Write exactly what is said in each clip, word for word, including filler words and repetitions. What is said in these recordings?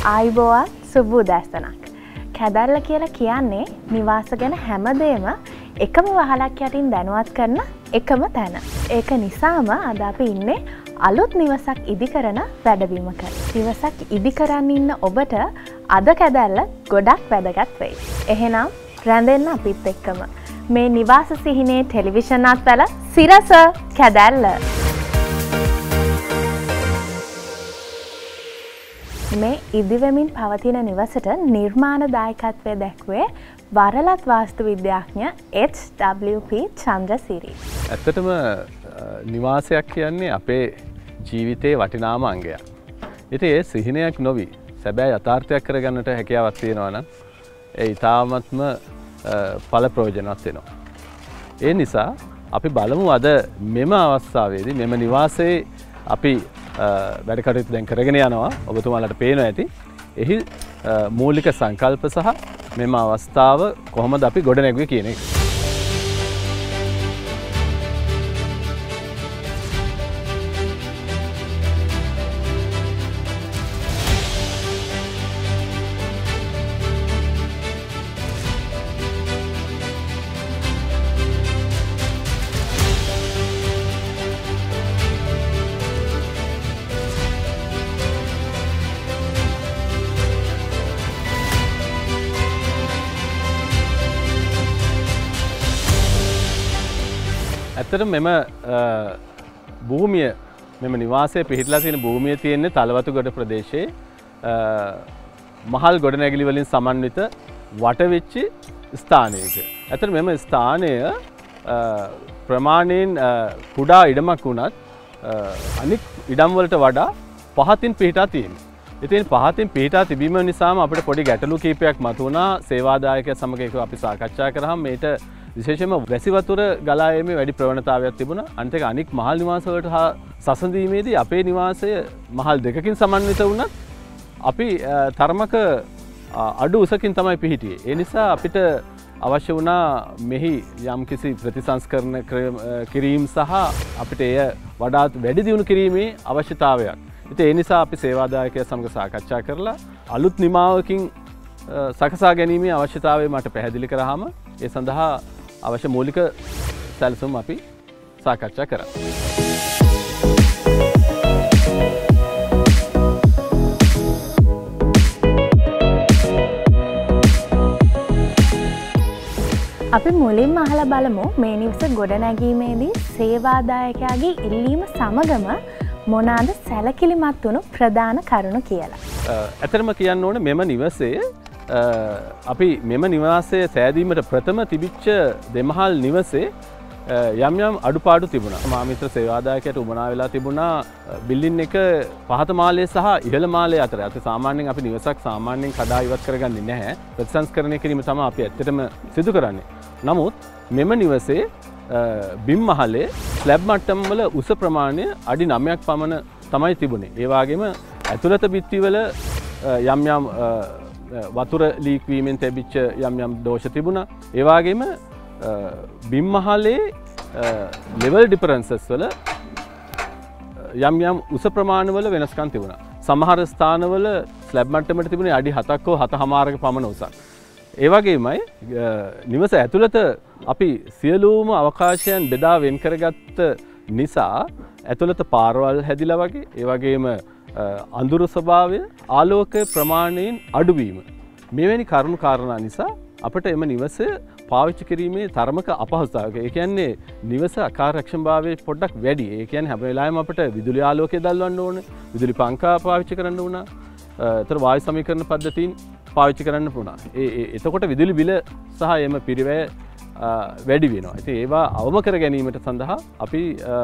ආයිබෝවන් සුබ උදෑසනක්. කැදැල්ල කියලා කියන්නේ නිවාස ගැන හැමදේම එකම වහලක් යටින් දැනුවත් කරන එකම තැන. ඒක නිසාම අද අපි ඉන්නේ අලුත් නිවසක් ඉදි කරන වැඩබිමක. නිවසක් ඉදි කරන් ඉන්න ඔබට අද කැදැල්ල ගොඩක් වැදගත් වෙයි. එහෙනම් රැඳෙන්න අපිත් එක්කම මේ නිවාස සිහිනේ ටෙලිවිෂන් අත්වල සිරස කැදැල්ල. මේ ඉදිවෙමින් පවතින නිවසට නිර්මාණ දායකත්වය දැක්වේ වරලත් වාස්තු විද්‍යාඥ එච් ඩබ්ලිව් පී චන්ද්‍රසිරි. ඇත්තටම නිවාසයක් කියන්නේ අපේ ජීවිතයේ වටිනාම අංගයක්. ඉතින් ඒ සිහිනයක් නොවි සැබෑ යථාර්ථයක් කරගන්නට හැකියාවක් තියෙනවා නම් ඒ ඊටාත්ම ඵල ප්‍රයෝජනවත් වෙනවා. ඒ නිසා අපි බලමු අද මෙම අවස්ථාවේදී මෙම නිවාසයේ අපි වැඩ කටයුතු දැන් කරගෙන යනවා. ඔබතුමාලට පේනවා ඇති. එහි මූලික සංකල්ප සහ මෙම අවස්ථාව කොහොමද අපි ගොඩනැගුවේ කියන එක. ඇත්තටම මෙම භූමිය මෙම නිවාසයේ පිහිටලා තියෙන භූමිය තියෙන්නේ තලවතුගොඩ ප්‍රදේශයේ මහල් ගොඩනැගිලි වලින් සමන්විත වටවෙච්ච ස්ථානයක. ඇත්තට මෙම ස්ථානය ප්‍රමාණයෙන් කුඩා ඉඩමක් වුණත් අනික් ඉඩම් වලට වඩා පහතින් පිහිටා තියෙනවා. ඉතින් පහතින් පිහිටා තිබීම නිසාම අපිට පොඩි ගැටලු කීපයක් මතුවුණා. සේවාදායකයා සමග ඒක අපි සාකච්ඡා කරාම මේට විශේෂයෙන්ම වැසි වතුර ගලා යෑමේ වැඩි ප්‍රවණතාවයක් තිබුණා. අනිත් එක අනික් මහල් නිවාස වලට හා සසඳීමේදී අපේ නිවාසය මහල් දෙකකින් සමන්විත වුණත් අපි තරමක අඩු උසකින් තමයි පිහිටියේ. ඒ නිසා අපිට අවශ්‍ය වුණා මෙහි යම්කිසි ප්‍රතිසංස්කරණ කිරීම සහ අපිට එය වඩාත් වැඩි දියුණු කිරීමේ අවශ්‍යතාවයක්. ඉතින් ඒ නිසා අපි සේවාදායකයා සමග සාකච්ඡා කරලා අලුත් නිමාවකින් සකසා ගැනීමේ අවශ්‍යතාවය මට පැහැදිලි කරාම ඒ සඳහා අවශ්‍ය මූලික සැලසුම් අපි සාකච්ඡා කරා. අපි මුලින්ම අහලා බලමු මේ නිවස ගොඩනැගීමේදී සේවාදායකයාගේ ඉල්ලීම සමගම මොනවාද සැලකිලිමත් වුණු ප්‍රධාන කරුණු කියලා. ඇත්තටම කියන්න ඕනේ මෙම නිවසේ අපි මෙම නිවාසය සෑදීමට ප්‍රථම තිබිච්ච දෙමහල් නිවසේ යම් යම් අඩුපාඩු තිබුණා. මාමිත්‍ර සේවාදායකයට උමනා වෙලා තිබුණා බිල්ඩින් එක පහත මාලය සහ ඉහළ මාලය අතර. අත සාමාන්‍යයෙන් අපි නිවසක් සාමාන්‍යයෙන් කඩා ඉවත් කරගන්නේ නැහැ. ප්‍රතිසංස්කරණය කිරීම තමයි අපි ඇත්තටම සිදු කරන්නේ. නමුත් මෙම නිවසේ බිම් මහලේ ස්ලැබ් මට්ටම් වල උස ප්‍රමාණය අඩි නවයක් පමණ තමයි තිබුණේ. ඒ වගේම ඇතුළත බිත්තිවල යම් යම් වතුර ලීක් වීමෙන් තිබිච්ච යම් යම් දෝෂ තිබුණා. ඒ වගේම බිම් මහලේ ලෙවල් ඩිෆරන්සස් වල යම් යම් උස ප්‍රමාණවල වෙනස්කම් තිබුණා. සමහර ස්ථානවල ස්ලැබ් මට්ටමට තිබුණේ අඩි හතක් හෝ හත හමාරක පමණ උසක්. ඒ වගේමයි නිවස ඇතුළත අපි සියලුම අවකාශයන් බෙදා වෙන් කරගත්ත නිසා ඇතුළත පාරවල් හැදිලා වගේ ඒ වගේම අඳුරු ස්වභාවය ආලෝක ප්‍රමාණයෙන් අඩුවීම මෙවැනි කරුණු කාරණා නිසා අපට එම නිවස පාවිච්චි කිරීමේ තරමක අපහසුතාවයක. ඒ කියන්නේ නිවස අකාර්යක්ෂමභාවය පොඩ්ඩක් වැඩි. ඒ කියන්නේ හැම වෙලාවෙම අපිට විදුලි ආලෝකය දැල්වන්න ඕනේ. විදුලි පංකා පාවිච්චි කරන්න වුණා. ඒතර වායු සමීකරණ පද්ධතීන් පාවිච්චි කරන්න වුණා. ඒ එතකොට විදුලි බිල සහ එම පිරිවැය වැඩි වෙනවා. ඉතින් ඒවා අවම කර ගැනීමට සඳහා අපි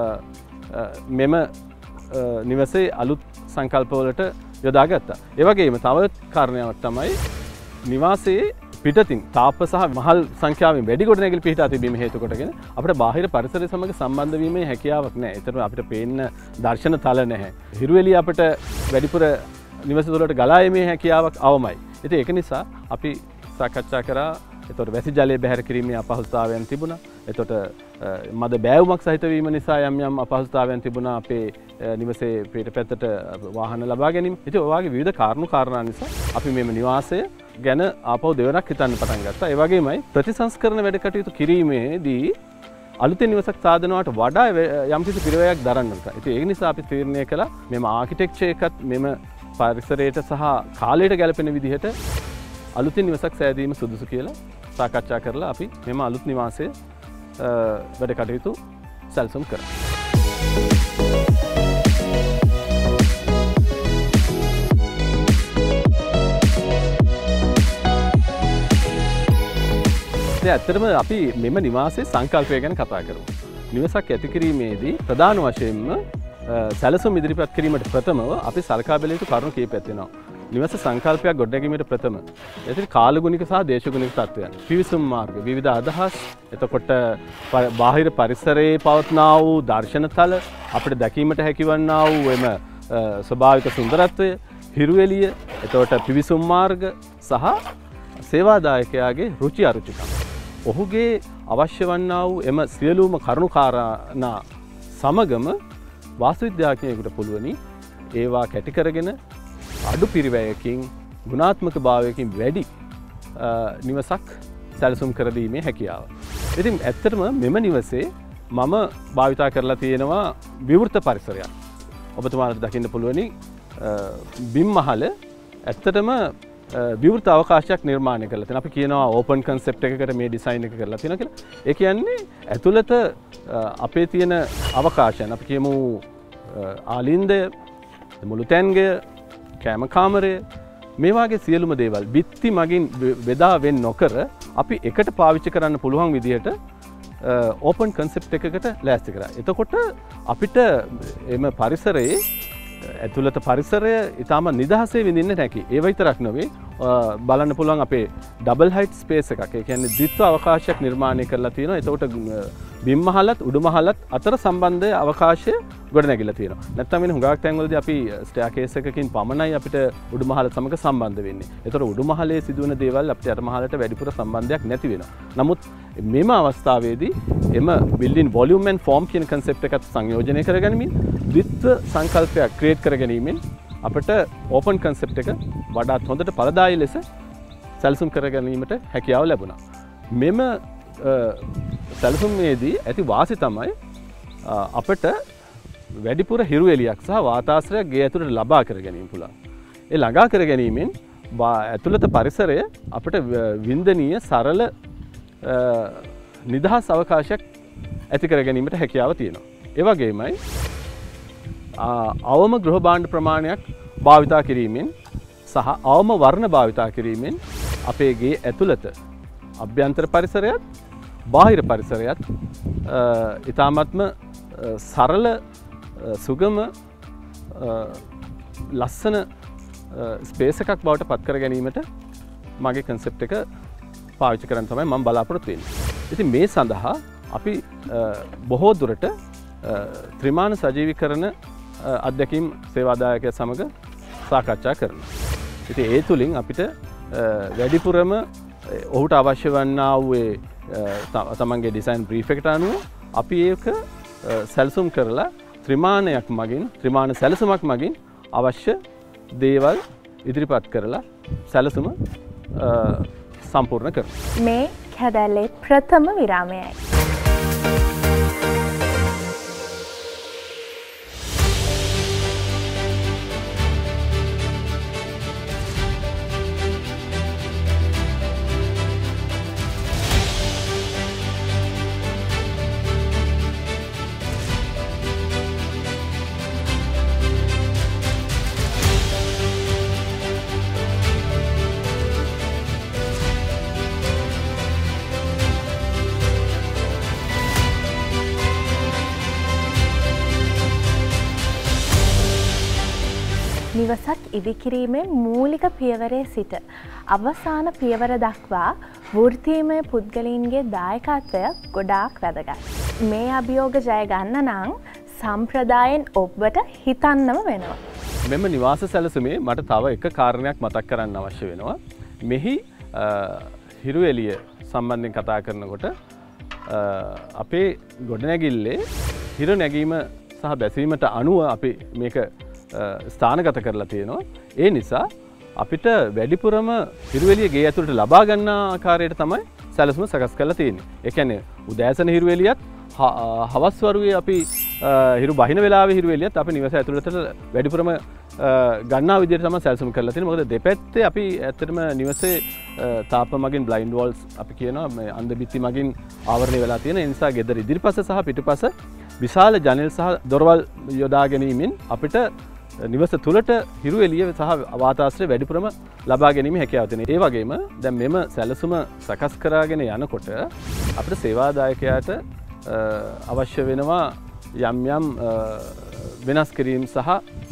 මෙම නිවසේ අලුත් සංකල්පවලට යොදාගත්තා. ඒ වගේම තව කාරණයක් තමයි නිවාසයේ පිටතින් තාප සහ මහල් සංඛ්‍යාවෙන් වැඩි ගොඩනැගිලි පිහිටා තිබීම හේතු කොටගෙන අපිට බාහිර පරිසරය සමග සම්බන්ධ වීමේ හැකියාවක් නැහැ. ඒතරම් අපිට පේන්න දර්ශන තල නැහැ. හිරු එළිය අපිට වැඩිපුර නිවස තුළට ගලා යීමේ හැකියාවක් අවමයි. ඉතින් ඒක නිසා අපි සාකච්ඡා කරා එතකොට වැසි ජලය බැහැර කිරීමේ අපහසුතාවයන් තිබුණා. එතකොට මද බෑවුමක් සහිත වීම නිසා යම් යම් අපහසුතාවයන් තිබුණා අපේ නිවසේ පිටපැත්තට වාහන ලබා ගැනීම. ඉතින් ඔය වගේ විවිධ කාරණු කාරණා නිසා අපි මෙම නිවාසය ගැන ආපහු දෙවරක් හිතන්න පටන් ගත්තා. ඒ වගේමයි ප්‍රතිසංස්කරණ වැඩ කටයුතු කිරීමේදී අලුතෙන් නිවසක් සාදනවට වඩා යම්කිසි පිරිවැයක් දරන්න ඕන. ඉතින් ඒ නිසා අපි තීරණය කළා මෙම ආකිටෙක්චර් එකත් මෙම පරිසරයට සහ කාලයට ගැලපෙන විදිහට අලුතින් නිවසක් සෑදීම සුදුසු කියලා සාකච්ඡා කරලා අපි මෙම අලුත් නිවාසය වැඩ කටයුතු සැලසුම් කරා. ඇත්තටම අපි මෙම නිවාසයේ සංකල්පය ගැන කතා කරමු. නිවසක් ඇති කිරීමේදී ප්‍රධාන වශයෙන්ම සැලසුම් ඉදිරිපත් කිරීමට ප්‍රථමව අපි සලකා බැලිය යුතු කරුණු කීපයක් තියෙනවා. නිවස සංකල්පයක් ගොඩනැගීමට ප්‍රථම එතන කාලගුණික සහ දේශගුණික තත්ත්වයන්, පිවිසුම් මාර්ග, විවිධ අදහස්, එතකොට බාහිර පරිසරයේ පවත්නා වූ දර්ශනතල, අපිට දැකීමට හැකිවන්නා වූ එම ස්වභාවික සුන්දරත්වය, හිරුවෙලිය, එතකොට පිවිසුම් මාර්ග සහ සේවාදායකයාගේ රුචි අරුචිකම්. ඔහුගේ අවශ්‍ය වන්නා වූ එම සියලුම කරුණු කාරණා සමගම වාස්තු විද්‍යාඥයෙකුට පුළුවනි ඒවා කැටි කරගෙන අඩු පිරිවැයකින් ගුණාත්මක භාවයකින් වැඩි නිවසක් සැලසුම් කර දීමේ හැකියාව. ඉතින් ඇත්තටම මෙම නිවසේ මම භාවිතා කරලා තියෙනවා විවෘත පරිසරයක්. ඔබතුමාලට දකින්න පුළුවනි බිම් මහල ඇත්තටම විවෘත අවකාශයක් නිර්මාණය කරලා තියෙනවා. අපි කියනවා ඕපන් කන්සෙප්ට් එකකට මේ ඩිසයින් එක කරලා තියෙනවා කියලා. ඒ කියන්නේ ඇතුළත අපේ තියෙන අවකාශයන් අපි කියමු ආලින්දය, මුළු තැන්ගය, කෑම කාමරය, මේ වගේ සියලුම දේවල් බිත්ති මගින් බෙදා වෙන් නොකර අපි එකට පාවිච්චි කරන්න පුළුවන් විදිහට ඕපන් කන්සෙප්ට් එකකට ලෑස්ති කරා. එතකොට අපිට එම පරිසරයේ ඇතුළත පරිසරය ඉතාම නිදහසේ විඳින්න හැකි. ඒ විතරක් නෙවෙයි බලන්න පුළුවන් අපේ ඩබල් හයිට් ස්පේස් එකක්. ඒ කියන්නේ ද්විත්ව අවකාශයක් නිර්මාණය කරලා තියෙනවා. එතකොට බිම් මහලත් උඩු මහලත් අතර සම්බන්ධ අවකාශය ගොඩනැගිලා තියෙනවා. නැත්නම් වෙන හුඟක් තැන්වලදී අපි ස්ටෙයාකේස් එකකින් පමණයි අපිට උඩු මහල සමග සම්බන්ධ වෙන්නේ. ඒතර උඩු මහලේ සිදුවන දේවල් අපිට අර මහලට වැඩිපුර සම්බන්ධයක් නැති වෙනවා. නමුත් මෙම අවස්ථාවේදී එම බිල්ඩින් වොලියුම් ඇන්ඩ් ෆෝම් කියන කන්සෙප්ට් එකත් සංයෝජනය කරගනිමින් ද්විත්ව සංකල්පයක් ක්‍රියේට් කර ගැනීමෙන් අපිට ඕපන් කන්සෙප්ට් එක වඩාත් හොඳට ඵලදායී ලෙස සැලසුම් කර ගැනීමට හැකියාව ලැබුණා. මෙම සැලසුමේදී ඇති වාසි තමයි අපිට වැඩිපුර හිරු එළියක් සහ වාතාශ්‍රයක් ගේ ඇතුළට ලබා කර ගැනීම පුළුවන්. ඒ ළඟා කර ගැනීමෙන් ඇතුළත පරිසරය අපිට වින්දනීය සරල නිදහස් අවකාශයක් ඇති කර ගැනීමට හැකියාව තියෙනවා. ඒ වගේමයි අවම ගෘහ භාණ්ඩ ප්‍රමාණයක් භාවිතා කිරීමෙන් සහ අවම වර්ණ භාවිතා කිරීමෙන් අපේ ගේ ඇතුළත අභ්‍යන්තර පරිසරයත් බාහිර පරිසරයත් ඉතාමත්ම සරල සුගම ලස්සන ස්පේස් එකක් බවට පත් කර ගැනීමට මගේ කන්සෙප්ට් එක පාවිච්චි කරන්න තමයි මම බලාපොරොත්තු වෙන්නේ. ඉතින් මේ සඳහා අපි බොහෝ දුරට ත්‍රිමාන සජීවීකරණ අධ්‍යක්ීම් සේවාදායකය සමග සාකච්ඡා කරනවා. ඉතින් ඒ තුලින් අපිට වැඩිපුරම ඔහුට අවශ්‍ය වන්නා වූ තමන්ගේ ඩිසයින් බ්‍රීෆ් එකට අනුව අපි ඒක සැලසුම් කරලා ත්‍රිමානයක් මගින් ත්‍රිමාන සැලසුමක් මගින් අවශ්‍ය දේවල් ඉදිරිපත් කරලා සැලසුම සම්පූර්ණ කරනවා. මේ කැදැල්ලේ ප්‍රථම විරාමයයි. නිවසක් ඉදිකිරීමේ මූලික පියවරේ සිට අවසාන පියවර දක්වා වෘත්තීමය පුද්ගලයින්ගේ දායකත්වය ගොඩාක් වැදගත්. මේ අභියෝග ජය ගන්න නම් සම්ප්‍රදායෙන් ඔබට හිතන්නම වෙනවා. මෙම නිවාස සැලසුමේ මට තව එක කාරණයක් මතක් කරන්න අවශ්‍ය වෙනවා. මෙහි හිරු එළිය සම්බන්ධයෙන් කතා කරනකොට අපේ ගොඩනැගිල්ලේ හිරු නැගීම සහ බැසීමට අනුව අපි මේක ස්ථානගත කරලා තියෙනවා. ඒ නිසා අපිට වැඩිපුරම හිරු එළිය ගේ ඇතුළට ලබා ගන්න ආකාරයට තමයි සැලසුම සකස් කරලා තියෙන්නේ. ඒ කියන්නේ උදෑසන හිරු එළියත් හවස් වරුවේ අපි හිරු බහින වෙලාවේ හිරු එළියත් අපි නිවස ඇතුළතට වැඩිපුරම ගන්නා විදිහට තමයි සැලසුම් කරලා තියෙන්නේ. මොකද දෙපැත්තේ අපි ඇත්තටම නිවසේ තාප මගින් බ්ලයින්ඩ් වෝල්ස් අපි කියනවා මේ අන්ධ බිත්ති මගින් ආවරණය වෙලා තියෙන. ඒ නිසා ගෙදර ඉදිරිපස සහ පිටුපස විශාල ජනෙල් සහ දොරවල් යොදා ගැනීමෙන් අපිට නිවස තුළට හිරු එළිය සහ වාතාශ්‍රය වැඩිපුරම ලබා ගැනීම හැකියාව තියෙනවා. ඒ වගේම දැන් මෙම සැලසුම සකස් කරගෙන යනකොට අපිට සේවාදායකයාට අවශ්‍ය වෙනවා යම් යම් වෙනස් කිරීම සහ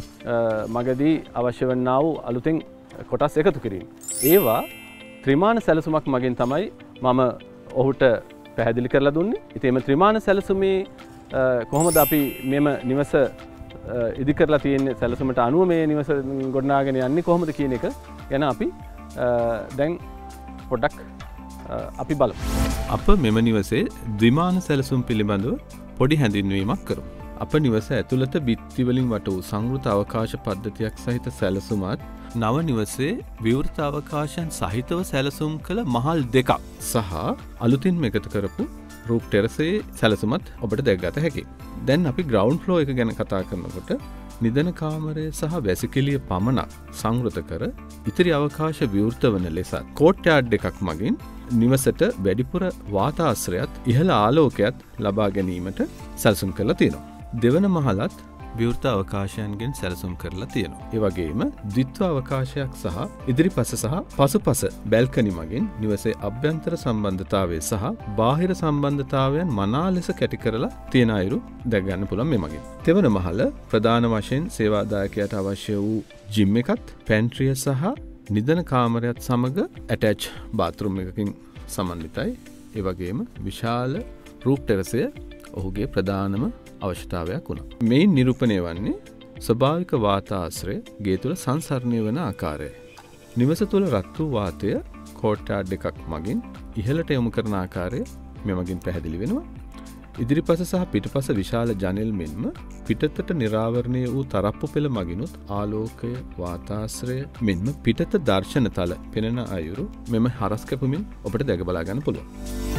මගදී අවශ්‍ය වන්නා වූ අලුතෙන් කොටස් එකතු කිරීම. ඒවා ත්‍රිමාණ සැලසුමක් මගින් තමයි මම ඔහුට පැහැදිලි කරලා දුන්නේ. ඉතින් මේ ත්‍රිමාණ සැලසුමේ කොහොමද අපි මෙම නිවස ඉදි කරලා තියෙන්නේ සැලසුමට අනුව මේ නිවස ගොඩනගාගෙන යන්නේ කොහොමද කියන එක ගැන අපි දැන් පොඩ්ඩක් අපි බලමු. අප මෙම නිවසේ ද්විමාන සැලසුම් පිළිබඳව පොඩි හැඳින්වීමක් කරමු. අප නිවස ඇතුළත බිත්ති වලින් වට වූ සංවෘත අවකාශ පද්ධතියක් සහිත සැලසුමත් නව නිවසේ විවෘත අවකාශයන් සහිතව සැලසුම් කළ මහල් දෙකක් සහ අලුතින් එකතු කරපු රූප් ටෙරසේ සැලසුමත් ඔබට දැක්ගත හැකියි. දැන් අපි ග්‍රවුන්ඩ් ෆ්ලෝ එක ගැන කතා කරනකොට නිදන කාමරය සහ වැසිකිළිය පමණක් සංවෘත කර ඉතිරි අවකාශ විවෘත වන ලෙසත් කෝට්යාඩ් එකක් මගින් නිවසට වැඩිපුර වාතාශ්‍රයත් ඉහළ ආලෝකයත් ලබා ගැනීමට සැලසුම් කරලා තියෙනවා. දෙවන මහලත් විවෘත අවකාශයන්ගෙන් සැලසුම් කරලා තියෙනවා. ඒ වගේම ද්විත්ව අවකාශයක් සහ ඉදිරිපස සහ පසුපස බැල්කනි මගින් නිවසේ අභ්‍යන්තර සම්බන්ධතාවය සහ බාහිර සම්බන්ධතාවයන් මනා ලෙස කැටි කරලා තියෙන අයුරු දැක ගන්න පුළුවන් මේ මගින්. තෙවන මහල ප්‍රධාන වශයෙන් සේවාදායකයාට අවශ්‍ය වූ ජිම් එකත්, පැන්ට්‍රිය සහ නිදන කාමරයත් සමග ඇටච් බාත්රූම් එකකින් සමන්විතයි. ඒ වගේම විශාල රූප් ටෙරසය ඔහුගේ ප්‍රධානම අවශ්‍යතාවයක් වුණා. මෙයින් නිරූපණය වන්නේ ස්වභාවික වාතාශ්‍රය ගේ තුළ සංසරණය වන ආකාරය. නිවස තුළ රත් වූ වාතය කෝට්යාඩ් එකක් මගින් ඉහළට යොමු කරන ආකාරය මෙමගින් පැහැදිලි වෙනවා. ඉදිරිපස සහ පිටපස විශාල ජනෙල් මෙන්ම පිටතට නිරාවරණය වූ තරප්පු පෙළ මගිනුත් ආලෝකය, වාතාශ්‍රය මෙන්ම පිටත දර්ශන තල පෙනෙන අයුරු මෙම හරස් කැපුමින් ඔබට දැක බලා ගන්න පුළුවන්.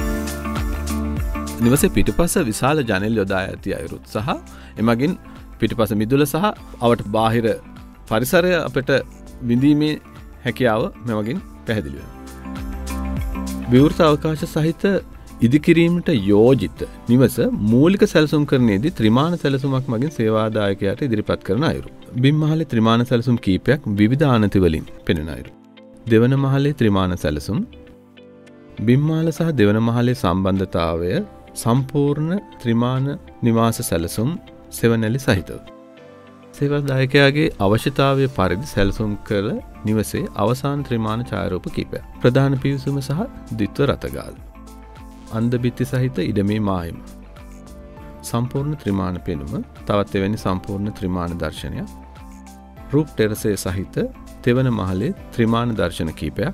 නිවසේ පිටුපස විශාල ජනෙල් යොදා ඇති අයුරුත් සහ එමගින් පිටුපස මිදුල සහ අවට බාහිර පරිසරය අපට විඳීමේ හැකියාව මෙමගින් පැහැදිලි වෙනවා. විවෘත අවකාශ සහිත ඉදිකිරීමට යෝජිත නිවස මූලික සැලසුම් කරන්නේදී ත්‍රිමාණ සැලසුමක් මගින් සේවාදායකයාට ඉදිරිපත් කරන අයුරු. බිම් මහලේ ත්‍රිමාණ සැලසුම් කීපයක් විවිධ ආනති වලින් පෙනෙන අයුරු. දෙවන මහලේ ත්‍රිමාණ සැලසුම් බිම් මහල සහ දෙවන මහලේ සම්බන්ධතාවය සම්පූර්ණ ත්‍රිමාණ නිවාස සැලසුම් සෙවණැලි සහිතව. සේවාදායකයාගේ අවශ්‍යතාවය පරිදි සැලසුම් කළ නිවසේ අවසාන ත්‍රිමාණ ඡායාරූප කීපයක්. ප්‍රධාන පිවිසුම සහ ද්විත්ව රථගාල. අන්ධ බිත්ති සහිත ඉඩමේ මායිම. සම්පූර්ණ ත්‍රිමාණ පෙනුම තවත් එවැනි සම්පූර්ණ ත්‍රිමාණ දර්ශනයක්. රූප් ටෙරසේ සහිත තෙවන මහලේ ත්‍රිමාණ දර්ශන කීපයක්.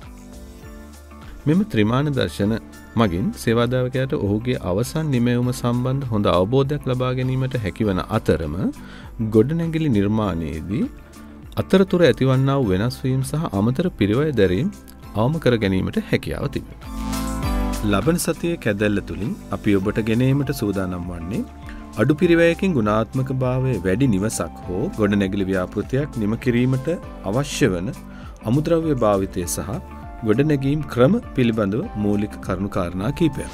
මෙම ත්‍රිමාණ දර්ශන මගින් සේවාදායකයාට ඔහුගේ අවසන් නිමැවුම සම්බන්ධ හොඳ අවබෝධයක් ලබා ගැනීමට හැකිවන අතරම ගොඩනැගිලි නිර්මාණයේදී අතරතුර ඇතිවන්නා වූ වෙනස් වීම සහ අමතර පිරිවැය දැරීම් අවම කර ගැනීමට හැකියාව තිබෙනවා. ලබන සතියේ කැදැල්ල තුලින් අපි ඔබට ගෙනීමට සූදානම් වන්නේ අඩු පිරිවැයකින් ගුණාත්මක භාවයේ වැඩි නිවසක් හෝ ගොඩනැගිලි ව්‍යාපෘතියක් නිම කිරීමට අවශ්‍ය වන අමුද්‍රව්‍ය භාවිතය සහ ගොඩනැගීම් ක්‍රම පිළිබඳව මූලික කරුණු කාරණා කිහිපයක්.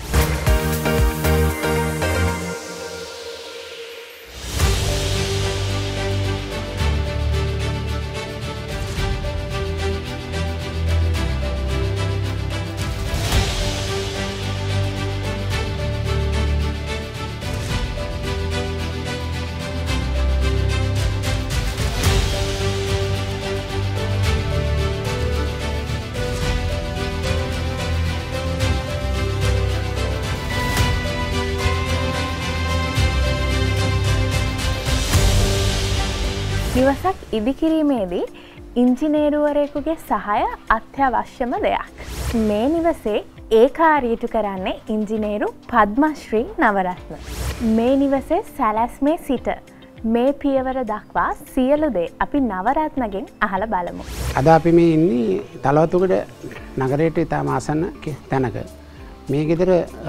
නිවසක් ඉදිකිරීමේදී ඉංජිනේරුවරයෙකුගේ සහාය අත්‍යවශ්‍යම දෙයක්. මේ නිවසේ ඒ කාර්යයට කරන්නේ ඉංජිනේරු පද්මශ්‍රී නවරත්න. මේ නිවසේ සැලැස්මේ සිට මේ පියවර දක්වා සියලු දේ අපි නවරත්නගෙන් අහලා බලමු. අද අපි මේ ඉන්නේ තලවතුගඩ නගරයට ඉතාම ආසන්න තැනක. මේ ගෙදර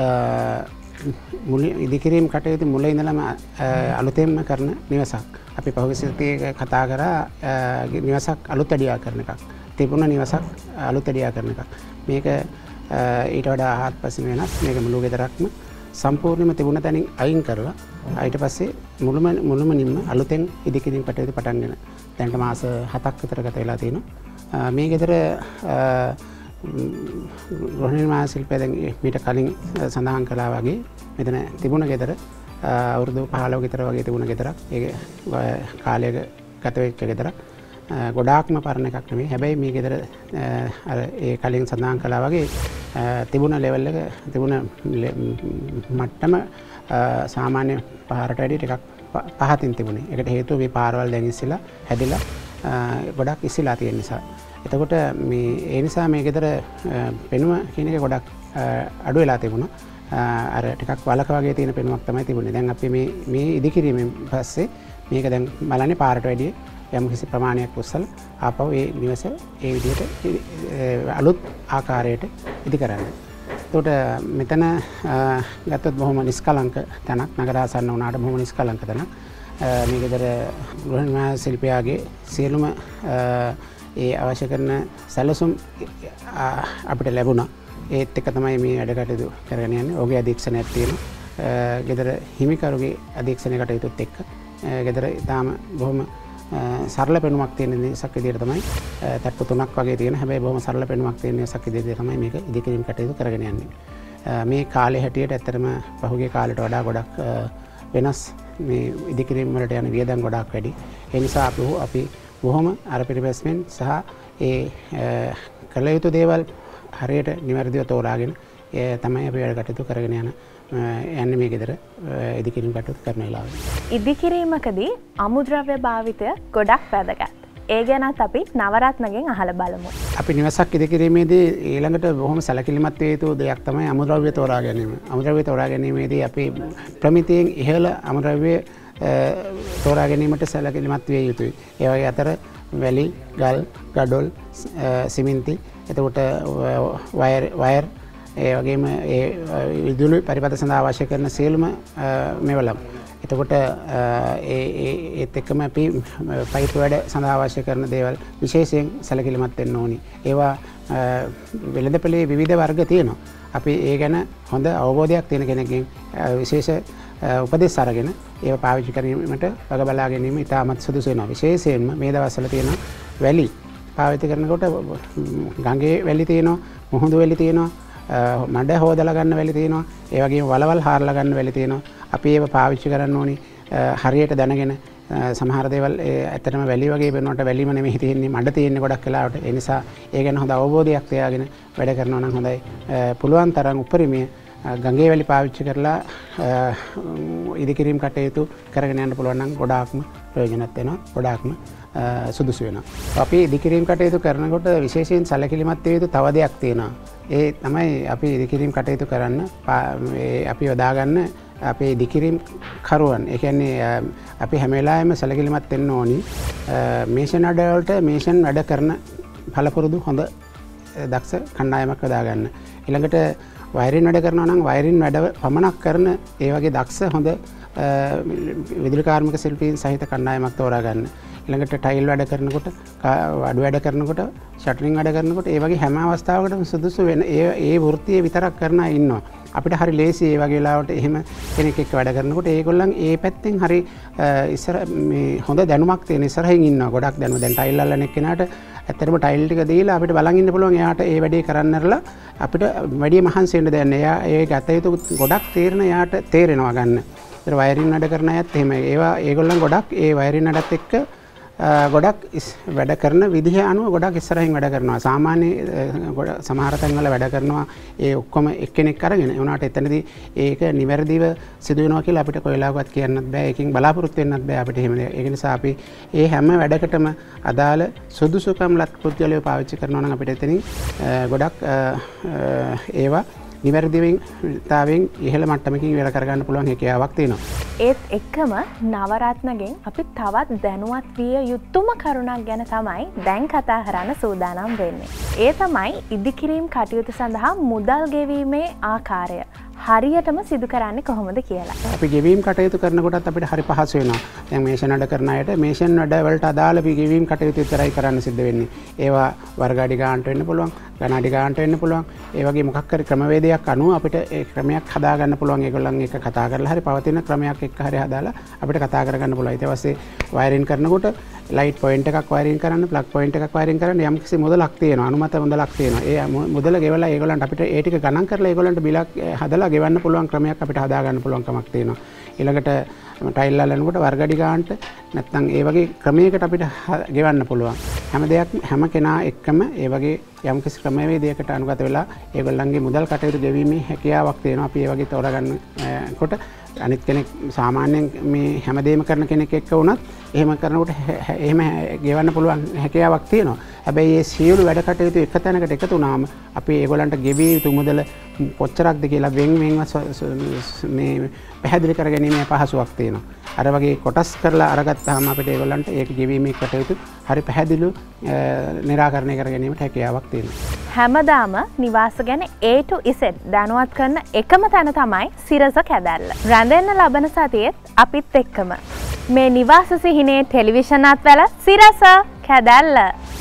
මුල ඉදිකිරීම් කටයුතු මුල ඉඳලම අලුතෙන්ම කරන නිවසක්. අපි පහුගිය සතියේ කතා කරා නිවසක් අලුත් අඩියා කරන එකක්. තිබුණ නිවසක් අලුත් අඩියා කරන එකක්. මේක ඊට වඩා ආත්පසින් වෙනස්. මේක මුළු ගෙදරක්ම සම්පූර්ණයෙන්ම තිබුණ තැනින් අයින් කරලා ඊට පස්සේ මුළුම මුළුමනින්ම අලුතෙන් ඉදිකිරීම් කටයුතු පටන් ගෙන දැනට මාස හතක් විතර ගත වෙලා තියෙනවා. මේ ගෙදර ගෘහ නිර්මාණ ශිල්පය දැන් මීට කලින් සඳහන් කළා වගේ මෙතන තිබුණ ගෙදර අවුරුදු පහළොව විතර වගේ තිබුණ ගෙදරක්. ඒ කාලයක ගත වෙච්ච ගෙදරක්. ගොඩාක්ම පරණ එකක් නෙමෙයි. හැබැයි මේ ගෙදර අර ඒ කලින් සඳහන් කළා වගේ තිබුණ ලෙවල් එක තිබුණ මට්ටම සාමාන්‍ය පහරට වැඩි ටිකක් පහතින් තිබුණේ. ඒකට හේතුව මේ පාරවල් දැන් ඉස්සෙල්ලා හැදිලා ගොඩක් ඉස්සෙල්ලා තියෙන නිසා. එතකොට මේ ඒ නිසා මේ ගෙදර පෙනුම කියන එක ගොඩක් අඩු වෙලා තිබුණා. අර ටිකක් වලක වගේ තියෙන පෙනුමක් තමයි තිබුණේ. දැන් අපි මේ මේ ඉදිකිරීමෙන් පස්සේ මේක දැන් බලන්නේ පාරට වැඩි යම් කිසි ප්‍රමාණයක් උස්සලා ආපහු ඒ නිවස ඒ විදිහට අලුත් ආකාරයට ඉදි කරන්න. එතකොට මෙතන ගත්තොත් බොහොම නිස්කලංක තැනක්. නගරාසන්න වුණාට බොහොම නිස්කලංක තැනක්. මේ ගෙදර ගෘහ නිර්මාණ ශිල්පියාගේ සියලුම ඒ අවශ්‍ය කරන සැලසුම් අපිට ලැබුණා. ඒත් එක තමයි මේ වැඩ කටයුතු කරගෙන යන්නේ. ඔහුගේ අධීක්ෂණයක් තියෙනවා. ගෙදර හිමිකරුගේ අධීක්ෂණය කටයුතුත් එක්ක ගෙදර තාම බොහොම සරල පෙනුමක් තියෙන නිවසක් විදිහට තමයි තට්ටු තුනක් වගේ තියෙන. හැබැයි බොහොම සරල පෙනුමක් තියෙන නිවසක් විදිහට තමයි මේක ඉදිකිරීම් කටයුතු කරගෙන යන්නේ. මේ කාලේ හැටියට ඇත්තටම පහුගිය කාලයට වඩා ගොඩක් වෙනස්. මේ ඉදිකිරීම් වලට යන වියදම් ගොඩක් වැඩි. ඒ නිසා අපි අපි බොහොම අර පිළිපැස්මෙන් සහ ඒ කළ යුතු දේවල් හරියට නිවැරදිව තෝරාගෙන තමයි අපි වැඩ කටයුතු කරගෙන යන යන්නේ මේ ගෙදර ඉදිකිරීම් කටයුතු කරන වෙලාවේ. ඉදිකිරීමකදී අමුද්‍රව්‍ය භාවිතය ගොඩක් වැදගත්. ඒ ගැනත් අපි නවරත්නගෙන් අහලා බලමු. අපි නිවසක් ඉදිකිරීමේදී ඊළඟට බොහොම සැලකිලිමත් වේ යුතු දෙයක් තමයි අමුද්‍රව්‍ය තෝරා ගැනීම. අමුද්‍රව්‍ය තෝරා ගැනීමේදී අපි ප්‍රමිතියෙන් ඉහළ අමුද්‍රව්‍ය තෝරා ගැනීමට සැලකිලිමත් විය යුතුයි. ඒ වගේ අතර වැලි, ගල්, ගඩොල්, සිමෙන්ති, එතකොට වයර් වයර් ඒ වගේම ඒ විදුලි පරිපථ සඳහා අවශ්‍ය කරන සියලුම මෙවලම්. එතකොට ඒ ඒත් එක්කම අපි පයිප් වැඩ සඳහා අවශ්‍ය කරන දේවල් විශේෂයෙන් සැලකිලිමත් වෙන්න ඕනි. ඒවා වෙළඳපොලේ විවිධ වර්ග තියෙනවා. අපි ඒ ගැන හොඳ අවබෝධයක් තියෙන කෙනෙක්ගෙන් විශේෂ උපදෙස් අරගෙන ඒව පාවිච්චි කිරීමට වග බලා ගැනීම ඉතාමත් සුදුසු වෙනවා. විශේෂයෙන්ම මේ දවස්වල තියෙන වැලි පාවිච්චි කරනකොට ගඟේ වැලි තියෙනවා, මුහුදු වැලි තියෙනවා, මඩ හොදලා ගන්න වැලි තියෙනවා, ඒ වගේම වලවල් හාරලා ගන්න වැලි තියෙනවා. අපි ඒව පාවිච්චි කරන්න ඕනි හරියට දැනගෙන. සමහර දේවල් ඇත්තටම වැලි වගේ වෙනකොට වැලිම නෙමෙයි තියෙන්නේ, මඩ තියෙන්නේ ගොඩක් වෙලාවට. ඒ නිසා ඒ ගැන හොඳ අවබෝධයක් තියාගෙන වැඩ කරනවා නම් හොඳයි. පුළුවන් තරම් උපරිමය ගංගේ වැලි පාවිච්චි කරලා ඉදිකිරීම් කටයුතු කරගෙන යන්න පුළුවන් නම් ගොඩාක්ම ප්‍රයෝජනවත් වෙනවා, ගොඩාක්ම සුදුසු වෙනවා. අපි ඉදිකිරීම් කටයුතු කරනකොට විශේෂයෙන් සැලකිලිමත් විය යුතු තව දෙයක් තියෙනවා. ඒ තමයි අපි ඉදිකිරීම් කටයුතු කරන්න අපි යොදාගන්න අපේ ඉදිකිරීම් කරුවන්. ඒ කියන්නේ අපි හැම වෙලාවෙම සැලකිලිමත් වෙන්න ඕනි. මේෂන් වැඩ වලට මේෂන් වැඩ කරන පළපුරුදු හොඳ දක්ෂ කණ්ඩායමක් යොදාගන්න. ඊළඟට වයරින් වැඩ කරනවා නම් වයරින් වැඩ පමණක් කරන ඒ වගේ දක්ෂ හොඳ විදුලි කාර්මික ශිල්පීන් සහිත කණ්ඩායමක් තෝරා ගන්න. ඊළඟට ටයිල් වැඩ කරනකොට, අඩු වැඩ කරනකොට, ෂටරින් වැඩ කරනකොට ඒ වගේ හැම අවස්ථාවකටම සුදුසු වෙන ඒ ඒ වෘත්තිය විතරක් කරන අය ඉන්නවා. අපිට හරි ලේසි ඒ වගේ වෙලාවට එහෙම කෙනෙක් එක්ක වැඩ කරනකොට ඒගොල්ලන් ඒ පැත්තෙන් හරි ඉස්සර මේ හොඳ දැනුමක් තියෙන ඉස්සරහින් ඉන්නවා. ගොඩක් දැනුම. දැන් ටයිල් අල්ලන එක්කෙනාට ඇත්තටම ටයිල් ටික දීලා අපිට බලන් ඉන්න පුළුවන්. එයාට ඒ වැඩේ කරන්නරලා අපිට වැඩි මහන්සි වෙන්න දෙන්න. එයා ඒ ගත යුතු ගොඩක් තීරණ එයාට තේරෙනවා ගන්න. ඒතර වයරින් වැඩ කරන අයත් එහෙම ඒවා ඒගොල්ලන් ගොඩක් ඒ වයරින් වැඩත් එක්ක ගොඩක් වැඩ කරන විදිහ අනුව ගොඩක් ඉස්සරහින් වැඩ කරනවා. සාමාන්‍ය ගොඩ සමහර තැන්වල වැඩ කරනවා ඒ ඔක්කොම එක්කෙනෙක් අරගෙන. ඒ වුණාට එතනදී ඒක නිවැරදිව සිදු වෙනවා කියලා අපිට කොයිලාවකත් කියන්නත් බෑ. ඒකෙන් බලාපොරොත්තු වෙන්නත් බෑ අපිට එහෙම. ඒක නිසා අපි මේ හැම වැඩකටම අදාළ සුදුසුකම් ලත් පුද්ගලයෝ පාවිච්චි කරනවා නම් අපිට එතනින් ගොඩක් ඒවා නිවැරදිවෙන්තාවෙන් ඉහළ මට්ටමකින් ඉවර කරගන්න පුළුවන් හැකියාවක් තියෙනවා. ඒත් එක්කම නවරත්නගෙන් අපි තවත් දැනුවත් විය යුතුම කරුණක් ගැන තමයි දැන් කතා කරන්න සූදානම් වෙන්නේ. ඒ තමයි ඉදිකිරීම් කටයුතු සඳහා මුදල් ගෙවීමේ ආකාරය. හරියටම සිදු කරන්නේ කොහොමද කියලා. අපි ගෙවීම් කටයුතු කරනකොටත් අපිට හරි පහසු වෙනවා. දැන් මේෂන් වැඩ කරන අයට මේෂන් වැඩ වලට අදාළ ගෙවීම් කටයුතු විතරයි කරන්න සිද්ධ වෙන්නේ. ඒවා වර්ග අඩි ගානට වෙන්න පුළුවන්, ඝන අඩි ගානට වෙන්න පුළුවන්. ඒ වගේ මොකක් හරි ක්‍රමවේදයක් අනුව අපිට ඒ ක්‍රමයක් හදා ගන්න පුළුවන්. ඒගොල්ලන් එක කතා කරලා හරි පවතින ක්‍රමයක් එක්ක හරි හදාලා අපිට කතා කරගන්න පුළුවන්. ඊට පස්සේ වයරින් කරනකොට ලයිට් පොයින්ට් එකක් වයරින් කරන්න, ප්ලග් පොයින්ට් එකක් වයරින් කරන්න යම් කිසි මුදලක් තියෙනවා. අනුමත මුදලක් තියෙනවා. ඒ මුදල ගෙවලා ඒගොල්ලන්ට අපිට ඒ ටික ගණන් කරලා ඒගොල්ලන්ට බිලක් හදලා ගෙවන්න පුළුවන් ක්‍රමයක් අපිට හදා ගන්න පුළුවන් කමක් තියෙනවා. ඊළඟට ටයිල් අල්ලනකොට වර්ගඩි ගානට නැත්නම් ඒ වගේ ක්‍රමයකට අපිට ගෙවන්න පුළුවන්. හැම දෙයක් හැම කෙනා එක්කම ඒ වගේ යම් කිසි ක්‍රමවේදයකට අනුගත වෙලා ඒගොල්ලන්ගේ මුදල් කටයුතු ගෙවීමේ හැකියාවක් තියෙනවා. අපි ඒ වගේ තෝරගන්නකොට අනිත් කෙනෙක් සාමාන්‍යයෙන් මේ හැමදේම කරන කෙනෙක් එක්ක වුණත් එහෙම කරනකොට එහෙම ගෙවන්න පුළුවන් හැකියාවක් තියෙනවා. හැබැයි මේ සියලු වැඩ කටයුතු එක තැනකට එකතු වුණාම අපි ඒගොල්ලන්ට ගෙවිය යුතු මුදල කොච්චරක්ද කියලා වෙන් වෙන්ව මේ පැහැදිලි කරගැනීමේ පහසුවක් තියෙනවා. අර වගේ කොටස් කරලා අරගත්තාම අපිට ඒගොල්ලන්ට ඒක ගෙවීමේ කටයුතු හරි පැහැදිලිව निराකරණය කර ගැනීමට හැකියාවක් තියෙනවා. හැමදාම නිවාස ගැන A to Z දැනුවත් කරන එකම තැන තමයි සිරස කැදැල්ල. රැඳෙන්න ලබන සතියේත් අපිත් එක්කම මේ නිවාස සිහිනේ ටෙලිවිෂන් අත්වල සිරස කැදැල්ල.